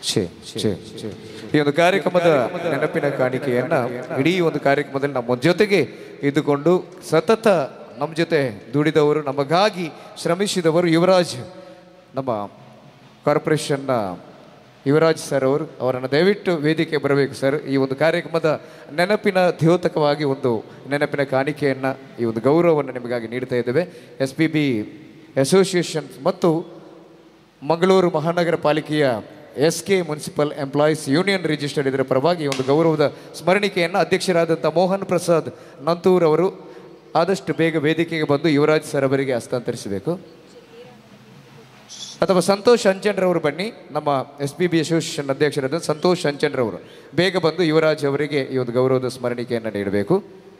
C: ಛೇ ಛೇ ಛೇ. ಈ ಒಂದು ಕಾರ್ಯಕ್ರಮದ ನೆನಪಿನ ಕಾಣಿಕೆಯನ್ನ ಇಡೀ ಒಂದು ಕಾರ್ಯಕ್ರಮದಲ್ಲಿ ನಮ್ಮ ಜೊತೆಗೆ ಇದ್ದುಕೊಂಡು ಸತತ ನಮ್ಮ ಜೊತೆ ದುಡಿದವರು, ನಮಗಾಗಿ ಶ್ರಮಿಸಿದವರು ಯುವರಾಜ್, ನಮ್ಮ ಕಾರ್ಪೊರೇಷನ್ನ ಯುವರಾಜ್ ಸರ್ ಅವರು. ಅವರನ್ನು ದಯವಿಟ್ಟು ವೇದಿಕೆ ಬರಬೇಕು ಸರ್. ಈ ಒಂದು ಕಾರ್ಯಕ್ರಮದ ನೆನಪಿನ ದ್ಯೋತಕವಾಗಿ ಒಂದು ನೆನಪಿನ ಕಾಣಿಕೆಯನ್ನು, ಈ ಒಂದು ಗೌರವವನ್ನು ನಿಮಗಾಗಿ ನೀಡ್ತಾ ಇದ್ದೇವೆ. ಎಸ್ ಪಿ ಬಿ ಅಸೋಸಿಯೇಷನ್ ಮತ್ತು ಮಂಗಳೂರು ಮಹಾನಗರ ಪಾಲಿಕೆಯ S K municipal employees union registered ಇದರ ಪರವಾಗಿ ಒಂದು ಗೌರವದ ಸ್ಮರಣಿಕೆಯನ್ನು ಅಧ್ಯಕ್ಷರಾದಂಥ ಮೋಹನ್ ಪ್ರಸಾದ್ ನಂತೂರ್ ಅವರು ಆದಷ್ಟು ಬೇಗ ವೇದಿಕೆಗೆ ಬಂದು ಯುವರಾಜ್ ಸರ್ ಅವರಿಗೆ ಹಸ್ತಾಂತರಿಸಬೇಕು. ಅಥವಾ ಸಂತೋಷ್ ಅಂಚನ್ರವರು ಬನ್ನಿ, ನಮ್ಮ ಎಸ್ ಪಿ ಬಿ ಅಸೋಸಿಯೇಷನ್ ಅಧ್ಯಕ್ಷರಾದ ಸಂತೋಷ್ ಅಂಚನ್ರವರು ಬೇಗ ಬಂದು ಯುವರಾಜ್ ಅವರಿಗೆ ಈ ಒಂದು ಗೌರವದ ಸ್ಮರಣಿಕೆಯನ್ನು ನೀಡಬೇಕು.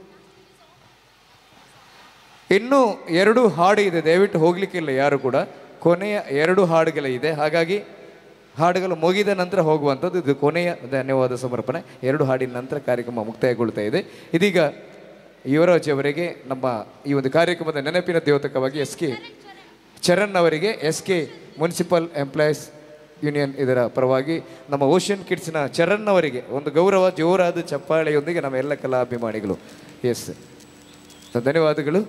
C: ಇನ್ನೂ ಎರಡು ಹಾಡು ಇದೆ, ದಯವಿಟ್ಟು ಹೋಗ್ಲಿಕ್ಕಿಲ್ಲ ಯಾರು ಕೂಡ. ಕೊನೆಯ ಎರಡು ಹಾಡುಗಳಿದೆ, ಹಾಗಾಗಿ ಹಾಡುಗಳು ಮುಗಿದ ನಂತರ ಹೋಗುವಂಥದ್ದು. ಇದು ಕೊನೆಯ ಧನ್ಯವಾದ ಸಮರ್ಪಣೆ. ಎರಡು ಹಾಡಿನ ನಂತರ ಕಾರ್ಯಕ್ರಮ ಮುಕ್ತಾಯಗೊಳ್ತಾ ಇದೆ. ಇದೀಗ ಯುವರಾಜ್ ಅವರಿಗೆ ನಮ್ಮ ಈ ಒಂದು ಕಾರ್ಯಕ್ರಮದ ನೆನಪಿನ ದ್ಯೋತಕವಾಗಿ ಎಸ್ ಕೆ ಚರಣ್ ಅವರಿಗೆ S K municipal employees union ಇದರ ಪರವಾಗಿ ನಮ್ಮ ಓಷನ್ ಕಿಡ್ಸ್ನ ಚರಣ್ ಅವರಿಗೆ ಒಂದು ಗೌರವ ಜೋರಾದ ಚಪ್ಪಾಳೆಯೊಂದಿಗೆ ನಮ್ಮ ಎಲ್ಲ ಕಲಾಭಿಮಾನಿಗಳು. ಎಸ್, ಧನ್ಯವಾದಗಳು.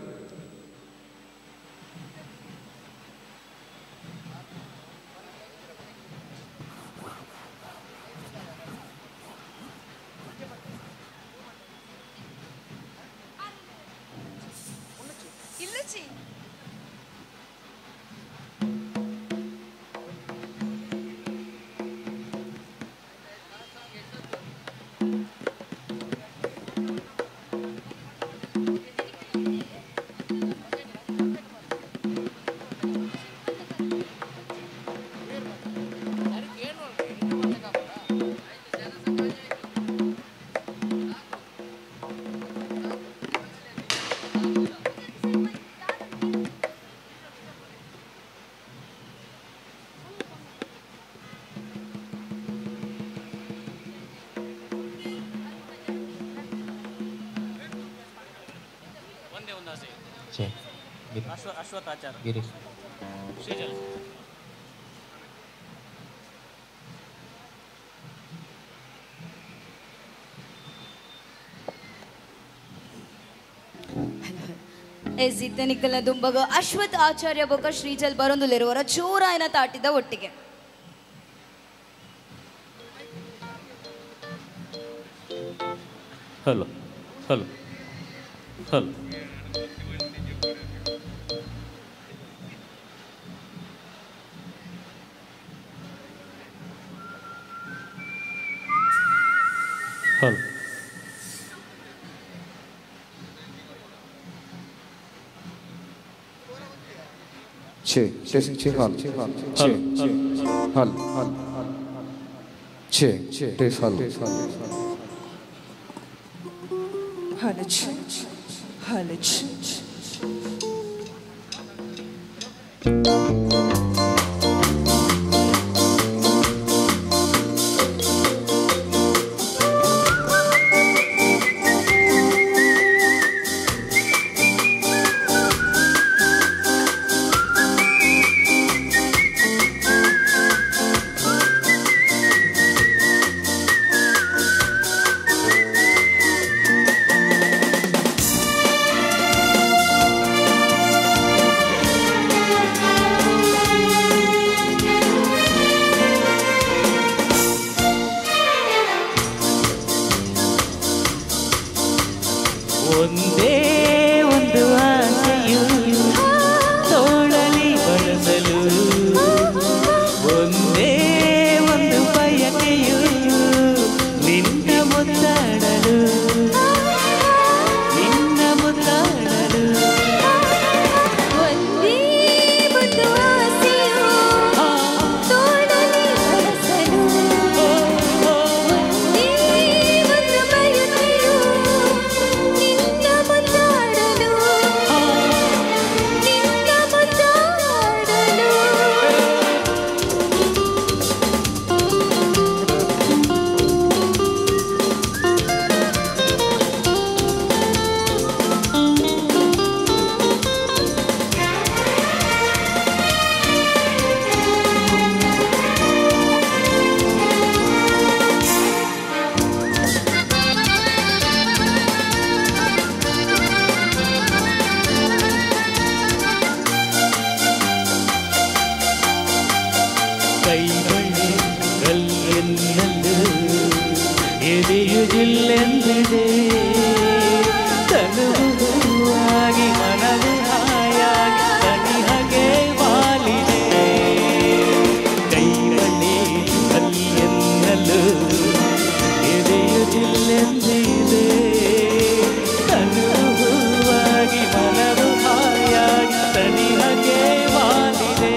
D: ಅಶ್ವಥಾಚಾರ ಗಿರೀಶ್ ಶ್ರೀಜಲ್
A: ಎಸ್ ಇತ್ತನಿಕಲ ದುಂಬಗ ಅಶ್ವಥ್ ಆಚಾರ್ಯ ಬೊಕ್ಕ ಶ್ರೀಜಲ್ ಬರೊಂದುಲ್ಲಿರುವರ ಚೂರಾಯನ ತಾಟಿದ ಒಟ್ಟಿಗೆ
D: ಹಲೋ ಹಲೋ ಹಲೋ ಹಲೋ
C: छे छे छे हाल छे हाल छे हाल हाल छे छे टेस हाल
E: हाल छे हाल छे
D: ಕೈಬಳೆ ಕಲ್ಲೆನ್ನಲು ಎದೆಯು ಜಿಲ್ಲೆಂದಿದೆ ತನುವಾಗಿ ಮನವು ಹಾಯಾಗಿ ಸನಿಹಗೆ ವಾಲಿದೆ ಕೈಬಳೆ ಕಲ್ಲೆನ್ನಲು ಎದೆಯು ಜಿಲ್ಲೆಂದಿದೆ ತನುವಾಗಿ ಮನವು ಹಾಯಾಗಿ ಸನಿಹಗೆ ವಾಲಿದೆ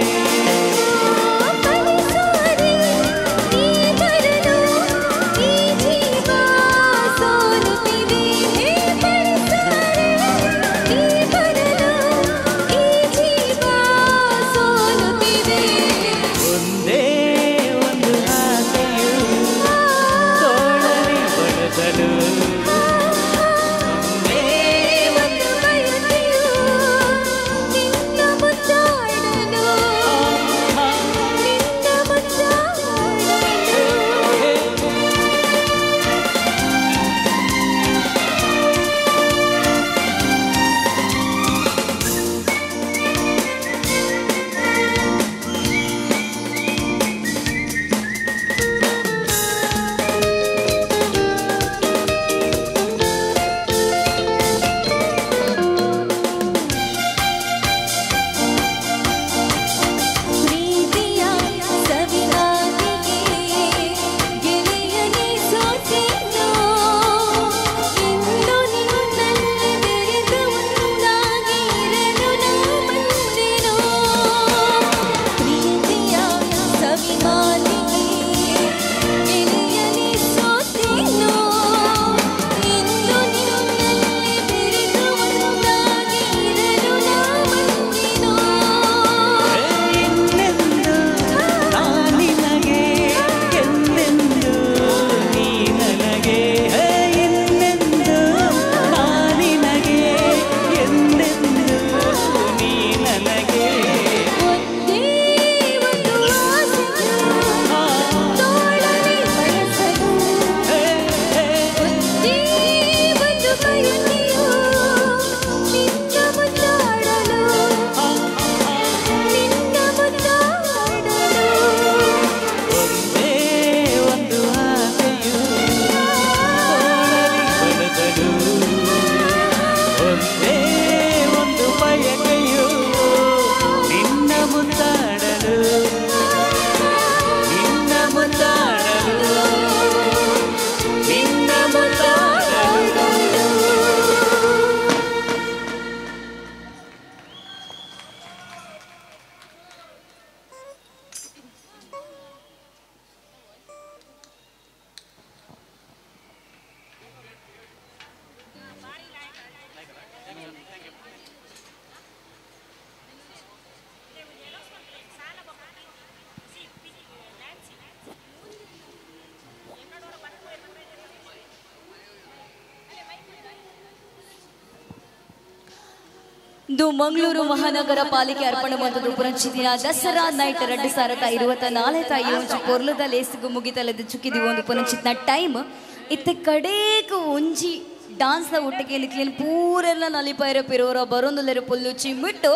A: ಇಂದು ಮಂಗಳೂರು ಮಹಾನಗರ ಪಾಲಿಕೆ ಅರ್ಪಣೆ ಬಂದದ್ದು ಪುರಂಚಿದಿನ ದಸರಾ ನೈಟ್ ಎರಡು ಸಾವಿರದ ಇರುವತ್ತ ನಾಲ್ಕ ಒಂಚು ಪೊರ್ಲದ ಲೇಸಿಗೂ ಮುಗಿತಲ್ಲದ ಚುಕ್ಕಿದೀವಿ ಒಂದು ಪುರಂಚಿತ್ನ ಟೈಮ್ ಇತ್ತ ಕಡೇಕು ಒಂಜಿ ಡಾನ್ಸ್ನ ಒಟ್ಟಿಗೆ ನಿಕ್ಲೇನು ಪೂರೆಲ್ಲ ನಲಿಪಾಯಿರ ಪಿರೋರ ಬರೋಂದುಲ್ಲೆರು ಪುಲ್ಲುಚ್ಚಿ ಮುಟ್ಟು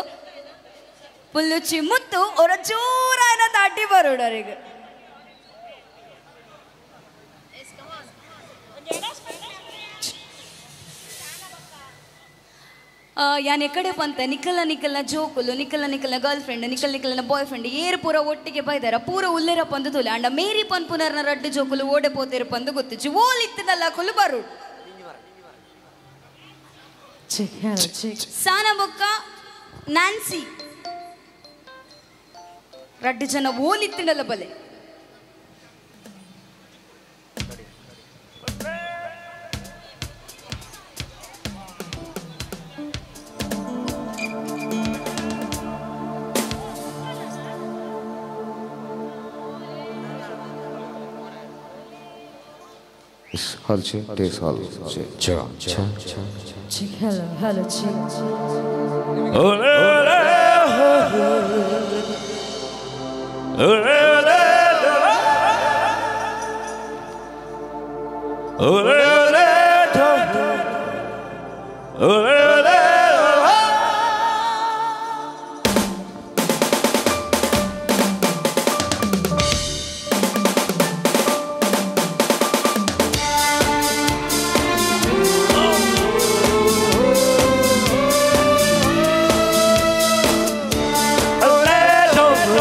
A: ಪುಲ್ಲುಚ್ಚಿ ಮುತ್ತು ಅವರ ಜೋರಾಯನ ತಾಟಿ ಬರೋಡರಿಗೆ ಯಾನ್ ಎಕಡೆ ಪಂತ ನಿಖಲ ನಿಖಲ್ನ ಜೋಕುಲು ನಿಖಲ ನಿಖಲ್ನ ಗರ್ಲ್ ಫ್ರೆಂಡ್ ನಿಖಲ್ ನಿಖಲ್ನ ಬಾಯ್ ಫ್ರೆಂಡ್ ಏರು ಪೂರ ಒಟ್ಟಿಗೆ ಬೈದಾರ ಪೂರ ಉಲ್ಲೆರ ಪಂದು ತುಲೆ ಅಂಡ ಮೇರಿ ಪನ್ ಪುನರ್ನ ರಡ್ಡು ಜೋಕುಲು ಓಡೆ ಪೋತೇರ ಪಂದು ಗೊತ್ತಿಚ್ಚು ಓಲಿತ್ತಿನಲ್ಲ ಕುಲು ಬರು ಸಾನ ಬೊಕ್ಕ ನ್ಯಾನ್ಸಿ ರಡ್ಡು ಜನ ಓಲಿತ್ತಿನಲ್ಲ ಬಲೆ
C: Hal check, taste hal check, check, check, check,
E: check, hello, hello, check.
D: Ole ole, ole ole, ole ole, ole ole.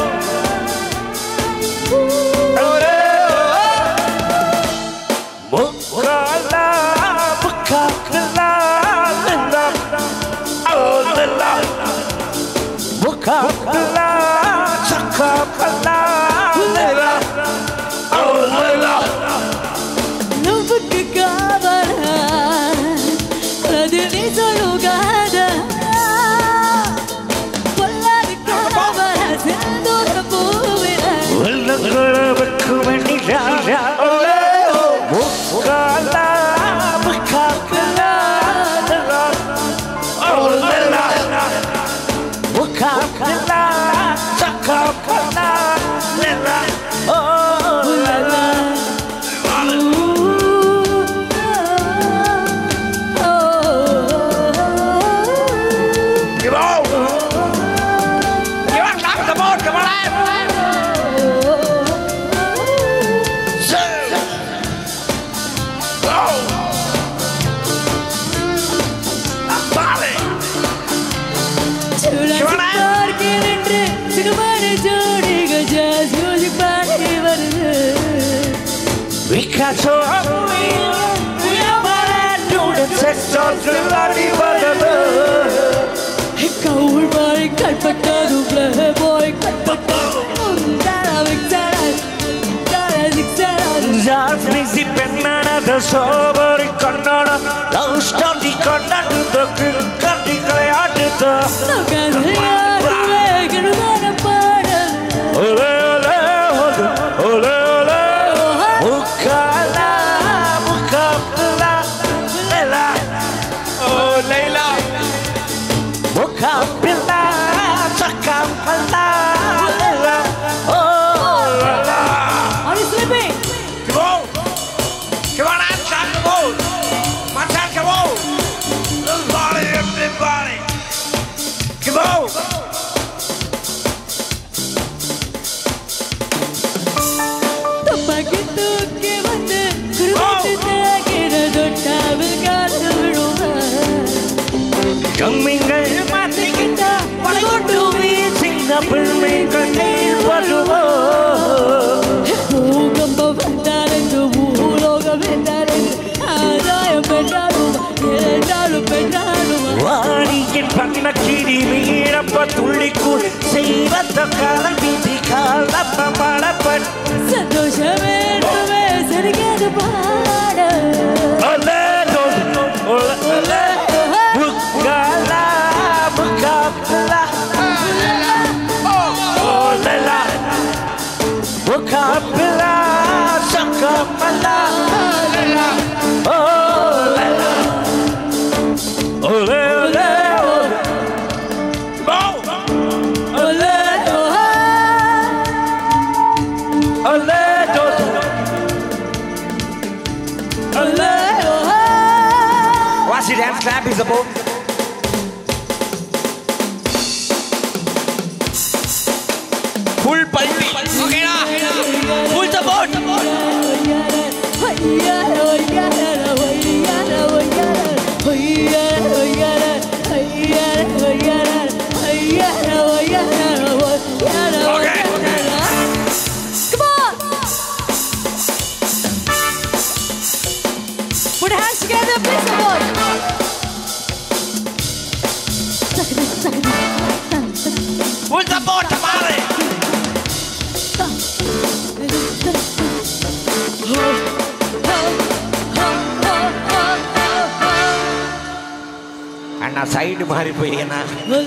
F: Side मारी ना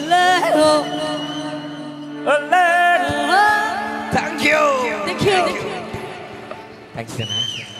F: thank you thank you thanks ना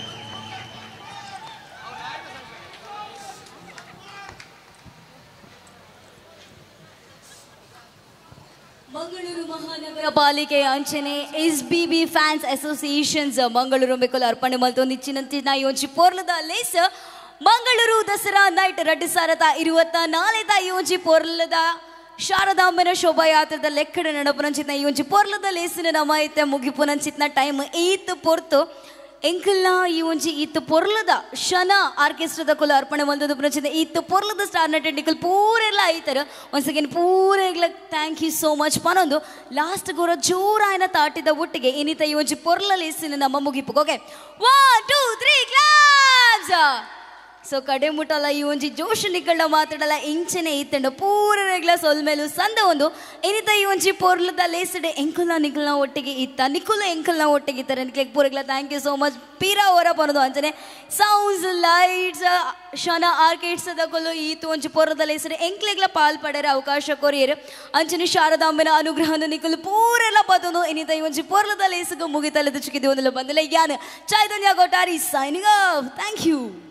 A: ಮಂಗಳೂರು ಮಹಾನಗರ ಪಾಲಿಕೆ ಅಂಚನೆ S B B fans associations Mangaluru ಬೆಕ್ಕಲು ಅರ್ಪಣೆ ಮಲ್ತೊಂದಿಚ್ಚಿನಂತಿನ ಯೋಂಚಿ ಪೋರ್ಲದ ಲೇಸ್ ಮಂಗಳೂರು ದಸರಾ ನೈಟ್ ಎರಡು ಸಾವಿರದ ಇರುವತ್ತ ನಾಲ್ಕದ ಯೋಂಚಿ ಪೋರ್ಲದ ಶಾರದಾಂಬನ ಶೋಭಾಯಾತ್ರದ ಲೆಕ್ಕಡ ನಡಪುನಂಚಿನ ಯೋಂಚಿ ಪೋರ್ಲದ ಲೇಸಿನ ನಮೈತೆ ಮುಗಿಪುನಂಚಿನ ಟೈಮ್ ಏತ್ ಪೊರ್ತು ಎಂಕಲ್ನ ಈ ಒಂಜಿ ಇತ್ತು ಪೊರ್ಲದ ಶನ ಆರ್ಕೆಸ್ಟ್ರಾದ ಕೊಲ ಅರ್ಪಣೆ ಮಂದದ ಪ್ರಚನೆ ಇತ್ತು ಪೊರ್ಲದ ಸ್ಟಾರ್ ನಟ ಟಿಕಲ್ ಪೂರೆಲ್ಲ ಐತರ ಒಂದ್ ಸೆಕೆಂಡ್ ಪೂರೆಗ್ಲ ಥ್ಯಾಂಕ್ ಯು ಸೋ ಮಚ್ ಪನೊಂದು ಲಾಸ್ಟ್ ಗೋರ ಜೋರಾಯನ ತಾಟಿದ ಒಟ್ಟಿಗೆ ಇನ್ನಿತ ಈ ಒಂಜಿ ಪೊರ್ಲ ಲೇಸಿನ ನಮ್ಮ ಮುಗಿಪು okay one two three claps ಸೊ ಕಡೆ ಮುಟ್ಟಲ್ಲ ಈ ಒಂಜಿ ಜೋಶ್ ನಿಕ್ಕಳ ಮಾತಾಡಲ್ಲ ಇಂಚನೆ ಇತ್ತಂಡ ಪೂರೆಗ್ಲ ಸೊಲ್ಮೇಲು ಸಂದ ಒಂದು ಏನಿತ ಈ ಒಂಜಿ ಪೊರ್ಲದ ಲೇಸಡೆ ಎಂಕಲ್ನ ನಿಖಲ್ನ ಒಟ್ಟಿಗೆ ಇತ್ತ ನಿಖುಲ ಎಂಕಲ್ನ ಒಟ್ಟಿಗೆ ಇತ್ತಾರೆ ನಿಕ್ಲೆಗ್ ಪೂರೆಗ್ಲ ಥ್ಯಾಂಕ್ ಯು ಸೋ ಮಚ್ ಪೀರಾ ಹೊರ ಪನೋದು ಅಂಚನೆ ಸೌಂಡ್ಸ್ ಲೈಟ್ಸ್ ಶನ ಆರ್ಕೆಸ್ಟ್ರಾದ ಕೊಲು ಈತು ಒಂಜಿ ಪೊರ್ಲದ ಲೇಸಡೆ ಎಂಕ್ಲೆಗ್ಲ ಪಾಲ್ ಪಡೆರ ಅವಕಾಶ ಕೊರಿಯರು ಅಂಚನೆ ಶಾರದಾಂಬೆನ ಅನುಗ್ರಹನ ನಿಖಲು ಪೂರೆಲ್ಲ ಪದನು ಏನಿತ ಈ ಒಂಜಿ ಪೊರ್ಲದ ಲೇಸಗ ಮುಗಿತಲ್ಲದ ಚಿಕ್ಕಿದೆ ಒಂದಲ್ಲ ಬಂದಲ್ಲ ಯಾನ್ Chaitanya Kottari signing off thank you